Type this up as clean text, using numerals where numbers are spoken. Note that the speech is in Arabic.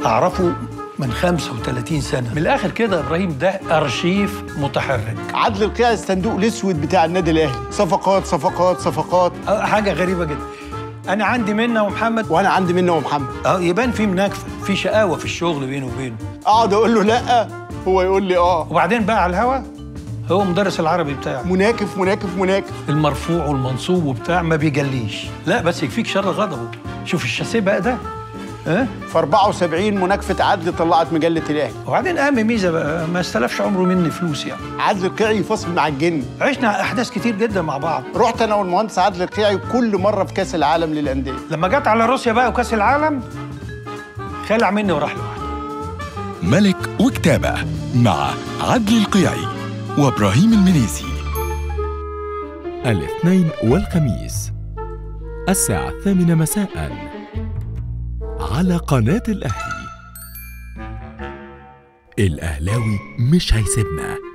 اعرفه من 35 سنه. من الاخر كده ابراهيم ده ارشيف متحرك. عدل القيعي الصندوق الاسود بتاع النادي الاهلي، صفقات صفقات صفقات. حاجه غريبه جدا. انا عندي منة ومحمد، وانا عندي منة ومحمد. يبان في مناكفه، في شقاوه في الشغل بينه وبينه. اقعد اقول له لا، هو يقول لي وبعدين بقى على الهوا هو مدرس العربي بتاعه مناكف مناكف مناكف، المرفوع والمنصوب وبتاع ما بيجليش. لا بس يكفيك شر غضبه. شوف الشاسيه بقى ده في 74 مناكفه عدل طلعت مجله الاهلي. وبعدين اهم ميزه بقى ما استلفش عمره مني فلوس يعني. عدل القيعي فاصل مع الجن. عشنا احداث كتير جدا مع بعض. رحت انا والمهندس عدل القيعي كل مره في كاس العالم للانديه. لما جت على روسيا بقى وكاس العالم خلع مني وراح لوحده. ملك وكتابه مع عدل القيعي وابراهيم المنيسي، الاثنين والخميس الساعة 8 مساء على قناة الأهلي. الأهلاوي مش هيسيبنا.